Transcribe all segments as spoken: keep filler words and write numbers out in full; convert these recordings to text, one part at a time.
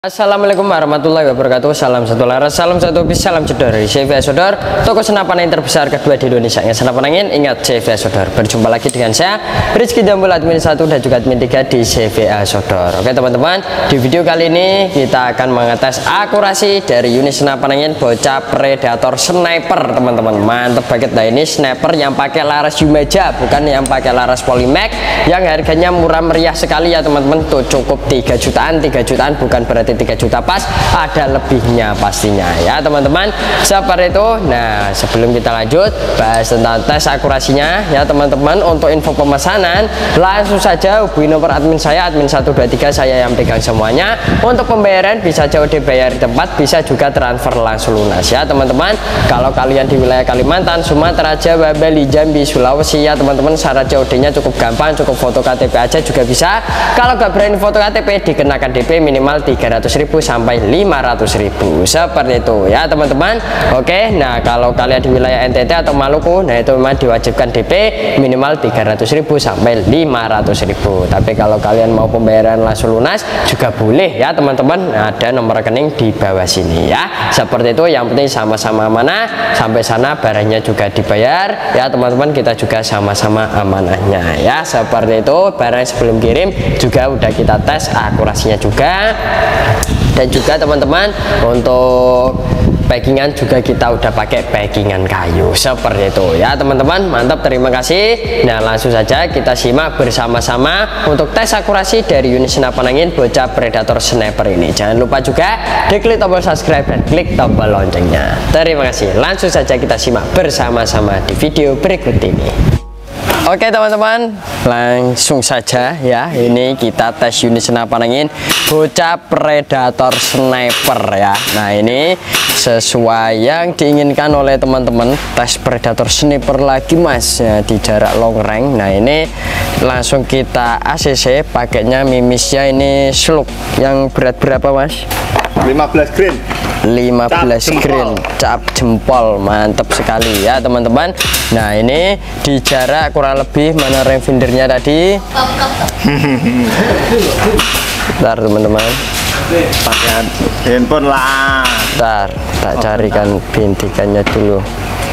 Assalamualaikum warahmatullahi wabarakatuh. Salam satu laras, salam satu bis, salam jedor dari C V A Sodor, toko senapan angin terbesar kedua di Indonesia. Yang senapan angin, ingat C V A Sodor. Berjumpa lagi dengan saya Rizky Jambul, admin satu dan juga admin tiga di C V A Sodor. Oke teman-teman, di video kali ini kita akan mengetes akurasi dari unit senapan angin bocah predator sniper teman-teman. Mantep banget. Nah ini sniper yang pakai laras Yumeja, bukan yang pakai laras Polymac yang harganya murah meriah sekali ya teman-teman. Tuh cukup tiga jutaan, tiga jutaan bukan berarti tiga juta pas, ada lebihnya pastinya ya teman-teman, seperti itu. Nah sebelum kita lanjut bahas tentang tes akurasinya ya teman-teman, untuk info pemesanan langsung saja hubungi nomor admin saya, admin satu dua tiga, saya yang pegang semuanya. Untuk pembayaran bisa C O D bayar di tempat, bisa juga transfer langsung lunas ya teman-teman. Kalau kalian di wilayah Kalimantan, Sumatera, Jawa, Bali, Jambi, Sulawesi ya teman-teman, syarat C O D nya cukup gampang, cukup foto K T P aja juga bisa. Kalau gak berani foto K T P, dikenakan D P minimal tiga ratus ribu sampai lima ratus ribu, seperti itu ya teman-teman. Oke, nah kalau kalian di wilayah N T T atau Maluku, nah itu memang diwajibkan D P minimal tiga ratus ribu sampai lima ratus ribu. Tapi kalau kalian mau pembayaran langsung lunas juga boleh ya teman-teman, ada nomor rekening di bawah sini ya, seperti itu. Yang penting sama-sama amanah, sampai sana barangnya juga dibayar ya teman-teman, kita juga sama-sama amanahnya ya, seperti itu. Barang sebelum kirim juga udah kita tes akurasinya juga. Dan juga teman-teman, untuk packingan juga kita udah pakai packingan kayu, seperti itu ya teman-teman. Mantap, terima kasih. Nah langsung saja kita simak bersama-sama untuk tes akurasi dari unit senapan angin bocah predator sniper ini. Jangan lupa juga diklik tombol subscribe dan klik tombol loncengnya. Terima kasih. Langsung saja kita simak bersama-sama di video berikut ini. Oke teman-teman, langsung saja ya, ini kita tes unit senapan angin bocah predator sniper ya. Nah ini sesuai yang diinginkan oleh teman-teman, tes predator sniper lagi mas ya, di jarak long range. Nah ini langsung kita A C C, pakainya mimisnya ini slug yang berat berapa mas? lima belas grain, lima belas grain cap jempol. Mantap sekali ya teman-teman. Nah ini di jarak kurang lebih, mana rangefindernya tadi? Bentar teman-teman, pakai handphone lah. bentar tak carikan bintikannya dulu.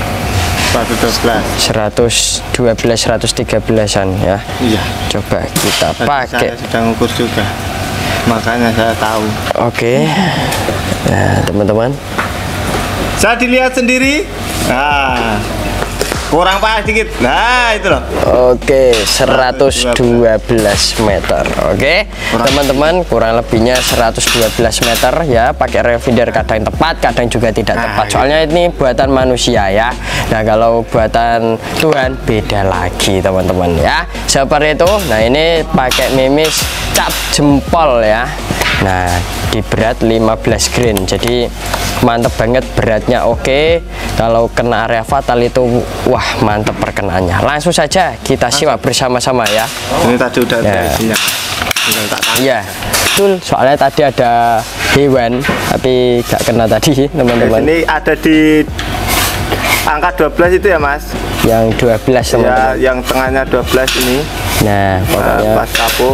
seratus dua belas seratus tiga belasan ya. Iya, coba kita pakai. Saya sedang ukur juga, makanya saya tahu. Oke. Nah teman-teman, saya dilihat sendiri. Nah kurang pas dikit. Nah itu loh. Oke, seratus dua belas meter. Oke teman-teman, kurang lebihnya seratus dua belas meter ya. Pakai rangefinder kadang tepat, kadang juga tidak tepat, soalnya ini buatan manusia ya. Nah kalau buatan Tuhan beda lagi teman-teman ya, seperti itu. Nah ini pakai mimis cap jempol ya. Nah di berat lima belas grain, jadi mantep banget beratnya. Oke, kalau kena area fatal itu wah mantep perkenaannya. Langsung saja kita simak bersama-sama ya. Ini tadi udah ada isinya. Iya betul, soalnya tadi ada hewan tapi gak kena tadi teman-teman. Ini ada di angka dua belas itu ya mas? Yang dua belas teman-teman ya, yang tengahnya dua belas ini. Nah pokoknya pas kapuk.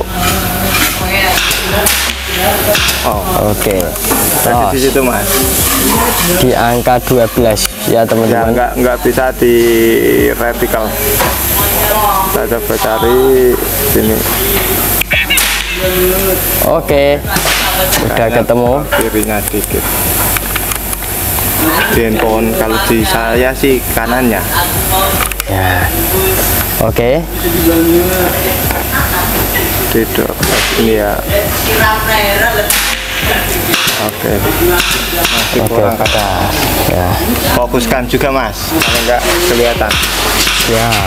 Oh oke, okay. Oh, di situ mas, di angka dua belas ya teman-teman. Ya, nggak nggak bisa di vertikal. Saya coba cari sini. Oke, okay. Udah ketemu. Kirinya dikit. Di handphone, kalau di saya sih kanannya. Ya, oke. Okay. Tidak ini ya. Oke, masih oke, kurang kata ya. Fokuskan juga mas, kalau enggak kelihatan. Siap.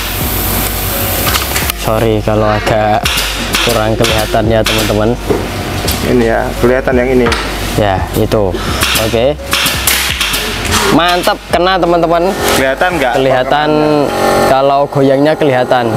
Sorry kalau agak kurang kelihatan ya teman-teman. Ini ya, kelihatan yang ini. Ya itu. Oke. Okay. Mantap, kena teman-teman. Kelihatan nggak? Kelihatan, kalau goyangnya kelihatan.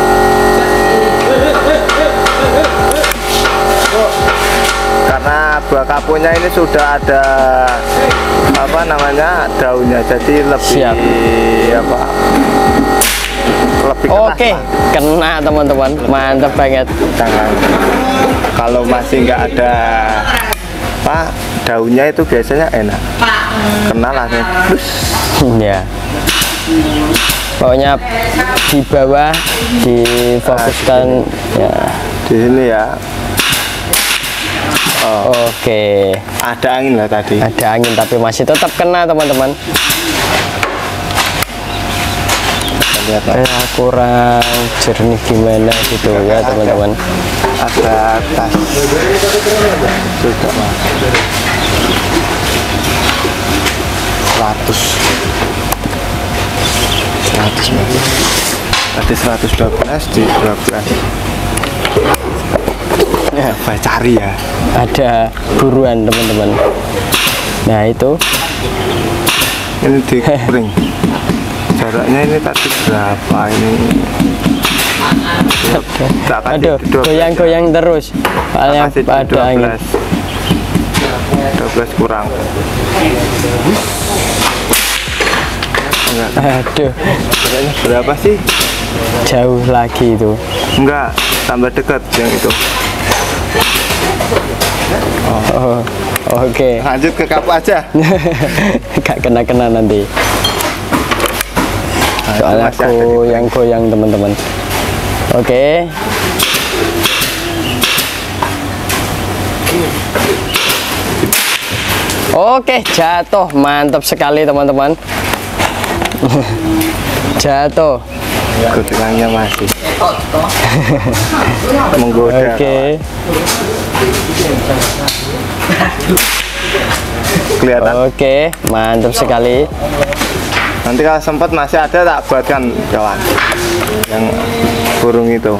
Karena buah kapunya ini sudah ada apa namanya daunnya, jadi lebih siap. Apa lebih keras. Oke, kena teman-teman, mantap banget. Jangan, kalau masih nggak ada apa daunnya itu biasanya enak, kena langsung plus. Ya, pokoknya di bawah difokuskan ya. Di sini ya. Oh, oke, ada angin lah tadi. ada angin tapi masih tetap kena teman-teman. Lihat Eh, kurang jernih gimana gitu ya teman-teman. ada tas sudah mas seratus seratus tadi seratus dua belas di dua belas ya saya cari ya, Ada buruan teman-teman. Nah itu ini di kering jaraknya ini tadi berapa ini. aduh goyang-goyang terus soalnya ada angin. dua belas kurang. Enggak. Aduh, Jaraknya berapa sih? jauh lagi itu. Enggak, tambah dekat yang itu. Oh, oke. Lanjut ke kapu aja. Gak kena-kena nanti. Nah, Soalnya itu masih ada di- goyang-goyang teman-teman. Oke. Oke, jatuh. Mantap sekali teman-teman. Jatuh. Kekilangnya masih menggoda. Oke. Kelihatan. Oke, mantap sekali. Nanti kalau sempat masih ada tak buatkan kawan yang burung itu.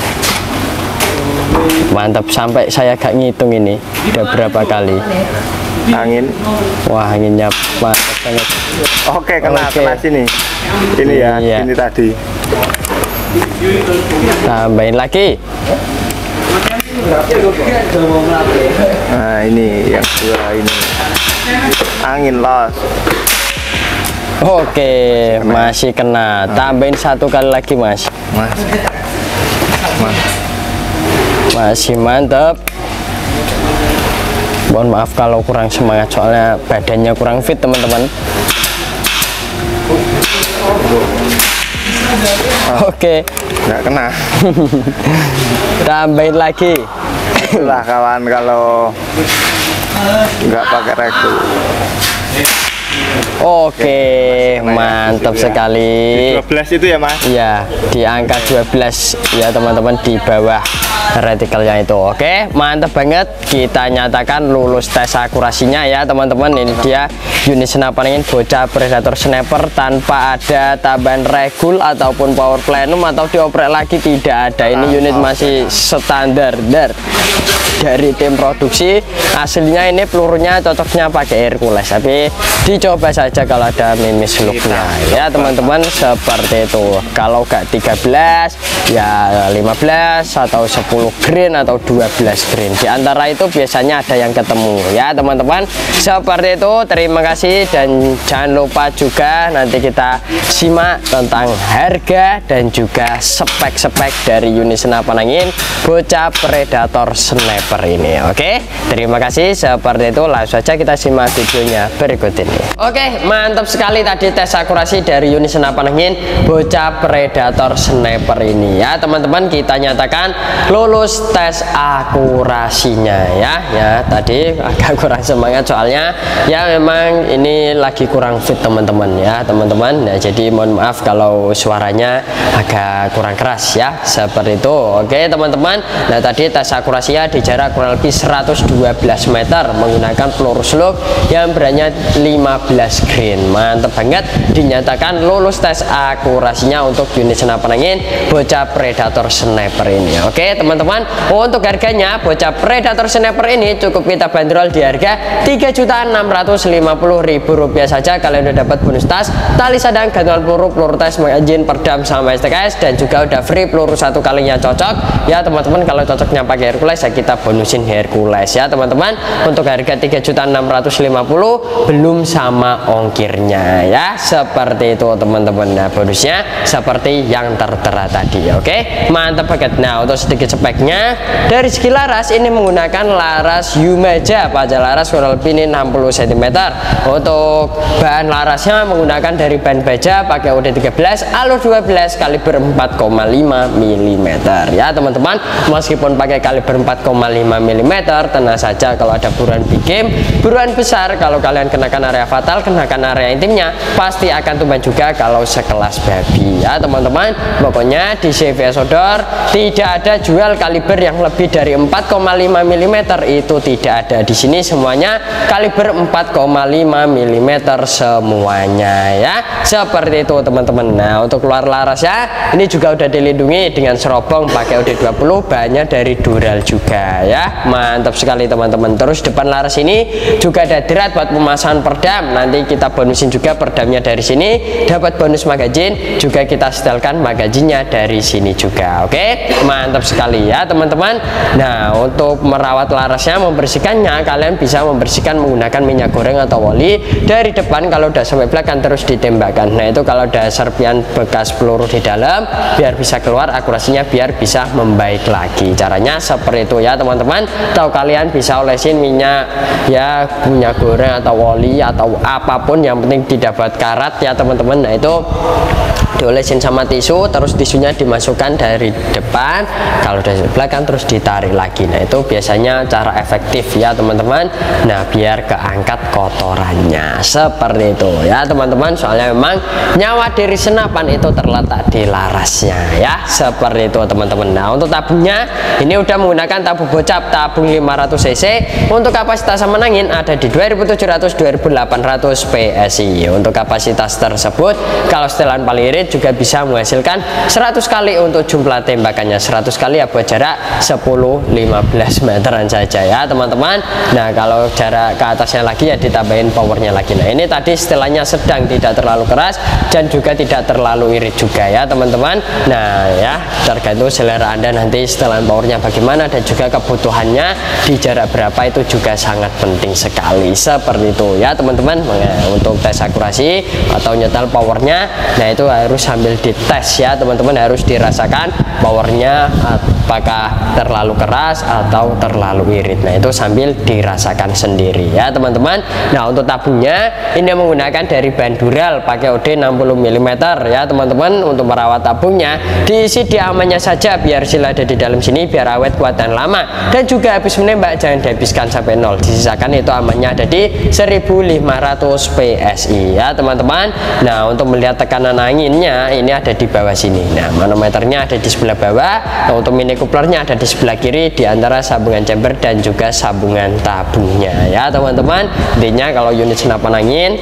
Mantap sampai saya gak ngitung ini udah berapa kali. Angin. Wah, anginnya mantap banget. Oke, kena Oke. kena sini. Ini ya, Iya. ini tadi. Tambahin lagi. Nah, ini yang dua ini. Angin los. Oke, masih kena. Tambahin satu kali lagi, Mas. Mas. Mas. Masih mantap. Mohon maaf kalau kurang semangat soalnya badannya kurang fit, teman-teman. Oke, Nggak kena. tambahin lagi. Itulah kawan kalau nggak pakai regu. Oke, mantap sekali. dua belas itu ya mas? Iya, di angka dua belas ya teman-teman, di bawah retikelnya itu. Oke, mantap banget. Kita nyatakan lulus tes akurasinya ya teman-teman. Ini dia unit senapan angin bocah predator sniper tanpa ada tambahan regul ataupun power plenum atau dioprek lagi, tidak ada. Ini unit masih standar dar dari tim produksi. Aslinya ini pelurunya cocoknya pakai Hercules, tapi dicoba saja kalau ada mimis looknya ya teman-teman, seperti itu. Kalau gak tiga belas ya lima belas atau sepuluh green atau dua belas green, di antara itu biasanya ada yang ketemu ya teman-teman, seperti itu. Terima kasih dan jangan lupa juga nanti kita simak tentang harga dan juga spek-spek dari unit senapan angin bocah predator sniper ini. Oke, terima kasih. Seperti itu, langsung saja kita simak videonya berikut ini. Oke, mantap sekali tadi tes akurasi dari unit senapan angin bocah predator sniper ini ya teman-teman. Kita nyatakan lulus tes akurasinya ya. Ya tadi agak kurang semangat soalnya ya memang ini lagi kurang fit teman-teman ya teman-teman. Nah, jadi mohon maaf kalau suaranya agak kurang keras ya, seperti itu. Oke teman-teman, nah tadi tes akurasinya di jarak kurang lebih seratus dua belas meter menggunakan peluru slug yang beratnya lima belas green. Mantap banget, dinyatakan lulus tes akurasinya untuk unit senapan angin bocah predator sniper ini. Oke teman-teman, untuk harganya bocah predator sniper ini cukup kita bandrol di harga tiga juta enam ratus lima puluh ribu rupiah saja. Kalian udah dapat bonus tas, tali sadang, gantungan peluru, peluru tes, magazine, perdam sama S T K S, dan juga udah free peluru satu kalinya cocok ya teman-teman. Kalau cocoknya pakai Hercules ya kita bonusin Hercules ya teman-teman. Untuk harga tiga juta enam ratus lima puluh belum sampai sama ongkirnya ya, seperti itu teman-teman. Nah bonusnya seperti yang tertera tadi. Oke, mantap banget. Nah untuk sedikit speknya, dari segi laras ini menggunakan laras Yumaja, panjang laras kurang lebih ini enam puluh sentimeter. Untuk bahan larasnya menggunakan dari bahan baja, pakai U D tiga belas alur dua belas kaliber empat koma lima milimeter ya teman-teman. Meskipun pakai kaliber empat koma lima milimeter, tenang saja kalau ada buruan big game, buruan besar, kalau kalian kenakan area fatal, kenakan area intimnya, pasti akan tumbang juga kalau sekelas babi ya teman-teman. Pokoknya di C V S Outdoor tidak ada jual kaliber yang lebih dari empat koma lima milimeter, itu tidak ada di sini, semuanya kaliber empat koma lima milimeter semuanya ya, seperti itu teman-teman. Nah untuk keluar laras ya, ini juga udah dilindungi dengan serobong pakai U D dua puluh, bahannya dari Dural juga ya, mantap sekali teman-teman. Terus depan laras ini juga ada drat buat pemasangan perdam, nanti kita bonusin juga perdamnya dari sini, dapat bonus magazin juga, kita setelkan magazinnya dari sini juga. Oke, mantap sekali ya teman-teman. Nah untuk merawat larasnya, membersihkannya, kalian bisa membersihkan menggunakan minyak goreng atau oli dari depan. Kalau udah sampai belakang terus ditembakkan. Nah itu kalau ada serpian bekas peluru di dalam, biar bisa keluar, akurasinya biar bisa membaik lagi. Caranya seperti itu ya teman-teman. Tahu kalian bisa olesin minyak ya, minyak goreng atau oli atau apapun, yang penting tidak buat karat ya teman-teman. Nah itu diolesin sama tisu, terus tisunya dimasukkan dari depan, kalau dari belakang terus ditarik lagi. Nah itu biasanya cara efektif ya teman-teman. Nah biar keangkat kotorannya seperti itu ya teman-teman. Soalnya memang nyawa diri senapan itu terletak di larasnya ya, seperti itu teman-teman. Nah untuk tabungnya ini udah menggunakan tabung bocap, tabung lima ratus cc. Untuk kapasitas sama angin ada di dua ribu tujuh ratus sampai dua ribu delapan ratus P S I. Untuk kapasitas tersebut kalau setelan paling irit juga bisa menghasilkan seratus kali untuk jumlah tembakannya, seratus kali ya buat jarak sepuluh lima belas meteran saja ya teman-teman. Nah kalau jarak ke atasnya lagi ya ditambahin powernya lagi. Nah ini tadi setelannya sedang, tidak terlalu keras dan juga tidak terlalu irit juga ya teman-teman. Nah ya tergantung selera anda nanti setelan powernya bagaimana, dan juga kebutuhannya di jarak berapa, itu juga sangat penting sekali, seperti itu ya teman-teman. Nah, untuk tes akurasi atau nyetel powernya, nah itu harus sambil dites ya teman-teman, harus dirasakan powernya apakah terlalu keras atau terlalu irit. Nah itu sambil dirasakan sendiri ya teman-teman. Nah untuk tabungnya ini menggunakan dari bahan Dural, pakai U D enam puluh milimeter ya teman-teman. Untuk merawat tabungnya diisi di amannya saja, biar sil ada di dalam sini, biar awet, kuat dan lama. Dan juga habis menembak jangan dihabiskan sampai nol, disisakan itu amannya ada di seribu lima ratus P S I ya teman-teman. Nah untuk melihat tekanan anginnya ini ada di bawah sini. Nah manometernya ada di sebelah bawah. Nah, untuk mini couplernya ada di sebelah kiri, di antara sambungan chamber dan juga sambungan tabungnya ya teman-teman. Intinya kalau unit senapan angin,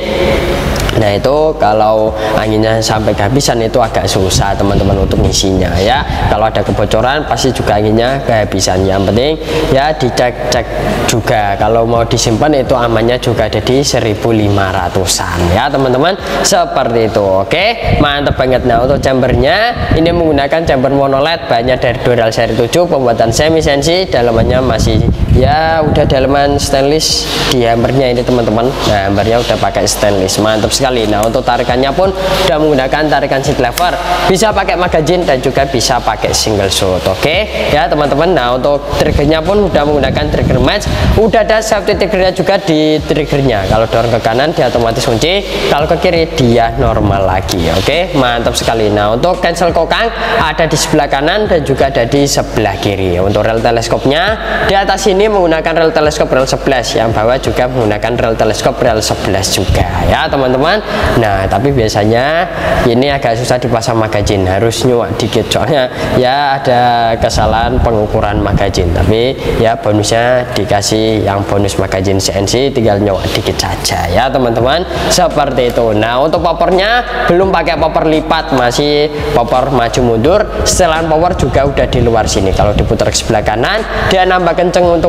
nah itu kalau anginnya sampai kehabisan itu agak susah teman-teman untuk ngisinya ya. Kalau ada kebocoran pasti juga anginnya kehabisan. Yang penting ya dicek-cek juga, kalau mau disimpan itu amannya juga ada di seribu lima ratusan ya teman-teman, seperti itu. Oke, mantap banget. Nah untuk chambernya ini menggunakan chamber monoled, bahannya dari Dural seri tujuh, pembuatan semi sensi, dalamannya masih ya udah dalaman stainless di hammernya ini teman-teman. Nah hammernya udah pakai stainless, mantap sekali. Nah untuk tarikannya pun udah menggunakan tarikan seat lever, bisa pakai magazine dan juga bisa pakai single shot. Oke ya teman-teman. Nah untuk triggernya pun udah menggunakan trigger match, udah ada safety triggernya juga di triggernya. Kalau dorong ke kanan dia otomatis kunci, kalau ke kiri dia normal lagi. Oke, mantap sekali. Nah untuk cancel kokang ada di sebelah kanan dan juga ada di sebelah kiri. Untuk rel teleskopnya di atas ini menggunakan rel teleskop rel sebelas, yang bawah juga menggunakan rel teleskop rel sebelas juga ya teman-teman. Nah tapi biasanya ini agak susah dipasang magazin, harus nyuak dikit soalnya ya ada kesalahan pengukuran magazin. Tapi ya bonusnya dikasih yang bonus magazin C N C, tinggal nyuak dikit saja ya teman-teman, seperti itu. Nah untuk popornya belum pakai popor lipat, masih popor maju mundur. Setelan power juga udah di luar sini. Kalau diputar ke sebelah kanan dia nambah kenceng untuk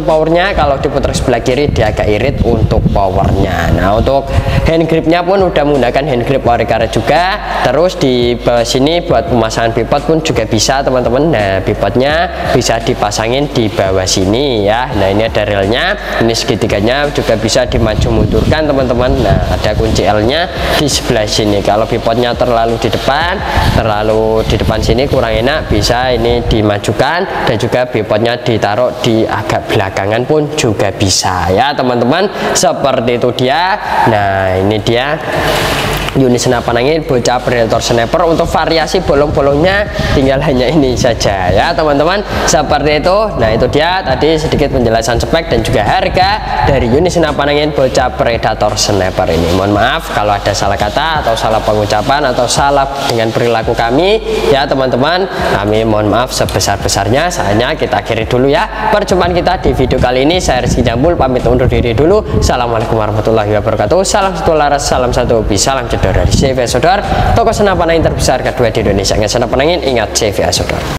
untuk powernya, kalau diputar sebelah kiri dia agak irit untuk powernya. Nah untuk hand gripnya pun udah menggunakan hand grip ori karet juga. Terus di bawah sini buat pemasangan pivot pun juga bisa teman-teman. Nah pivotnya bisa dipasangin di bawah sini ya. Nah ini ada relnya, ini segitiganya juga bisa dimaju mundurkan teman-teman. Nah ada kunci L nya di sebelah sini. Kalau pivotnya terlalu di depan, terlalu di depan sini kurang enak, bisa ini dimajukan, dan juga pivotnya ditaruh di agak belakangan pun juga bisa ya teman-teman. Seperti itu dia. Nah ini dia unit senapan angin bocah Predator Sniper. Untuk variasi bolong-bolongnya tinggal hanya ini saja ya teman-teman, seperti itu. Nah itu dia tadi sedikit penjelasan spek dan juga harga dari unit senapan angin bocah Predator Sniper ini. Mohon maaf kalau ada salah kata atau salah pengucapan atau salah dengan perilaku kami ya teman-teman, kami mohon maaf sebesar-besarnya. Sayangnya kita akhiri dulu ya perjumpaan kita di video kali ini. Saya Rizky Jambul pamit undur diri dulu. Assalamualaikum warahmatullahi wabarakatuh. Salam satu laras, salam satu hobi, salam cedor dari C V A Sodor, toko senapan angin terbesar kedua di Indonesia. Ingat senapan angin, ingat C V A Sodor.